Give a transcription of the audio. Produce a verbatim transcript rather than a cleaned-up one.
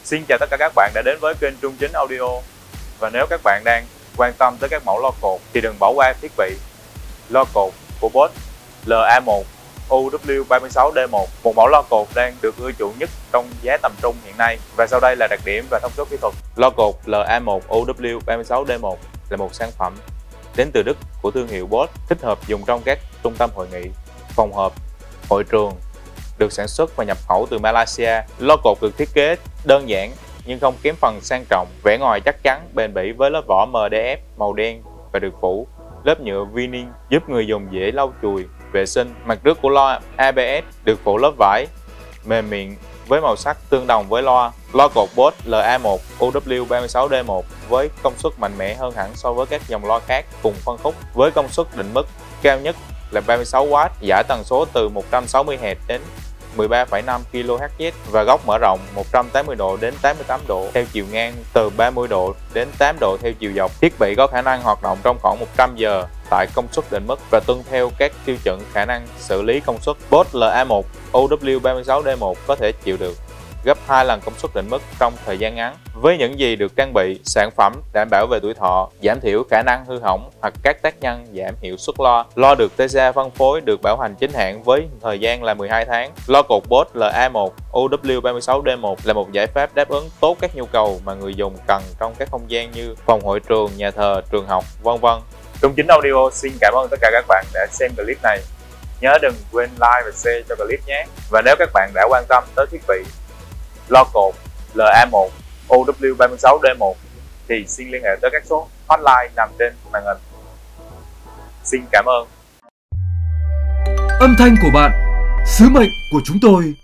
Xin chào tất cả các bạn đã đến với kênh Trung Chính Audio. Và nếu các bạn đang quan tâm tới các mẫu loa cột thì đừng bỏ qua thiết bị loa cột của Boss L A một U W ba sáu D một, một mẫu loa cột đang được ưa chuộng nhất trong giá tầm trung hiện nay. Và sau đây là đặc điểm và thông số kỹ thuật. Loa cột L A một U W ba sáu D một là một sản phẩm đến từ Đức của thương hiệu Boss, thích hợp dùng trong các trung tâm hội nghị, phòng họp, hội trường, được sản xuất và nhập khẩu từ Malaysia. Loa cột được thiết kế đơn giản nhưng không kém phần sang trọng, vẻ ngoài chắc chắn, bền bỉ với lớp vỏ M D F màu đen và được phủ lớp nhựa vinyl giúp người dùng dễ lau chùi, vệ sinh. Mặt trước của loa A B S được phủ lớp vải mềm mịn với màu sắc tương đồng với loa. Loa cột Boss L A một U W ba sáu D một với công suất mạnh mẽ hơn hẳn so với các dòng loa khác cùng phân khúc, với công suất định mức cao nhất là ba mươi sáu oát, dải tần số từ một trăm sáu mươi héc đến mười ba phẩy năm ki lô héc và góc mở rộng một trăm tám mươi độ đến tám mươi tám độ theo chiều ngang, từ ba mươi độ đến tám độ theo chiều dọc. Thiết bị có khả năng hoạt động trong khoảng một trăm giờ tại công suất định mức và tuân theo các tiêu chuẩn khả năng xử lý công suất. Boss L A một U W ba sáu D một có thể chịu được gấp hai lần công suất định mức trong thời gian ngắn. Với những gì được trang bị, sản phẩm đảm bảo về tuổi thọ, giảm thiểu khả năng hư hỏng hoặc các tác nhân giảm hiệu suất loa. Loa được tê xê a phân phối, được bảo hành chính hãng với thời gian là mười hai tháng. Loa cột Boss L A một U W ba sáu D một là một giải pháp đáp ứng tốt các nhu cầu mà người dùng cần trong các không gian như phòng hội trường, nhà thờ, trường học, vân vân. Trung Chính Audio xin cảm ơn tất cả các bạn đã xem clip này. Nhớ đừng quên like và share cho clip nhé. Và nếu các bạn đã quan tâm tới thiết bị loa cột L A một U W ba sáu D một thì xin liên hệ tới các số hotline nằm trên màn hình. Xin cảm ơn. Âm thanh của bạn, sứ mệnh của chúng tôi.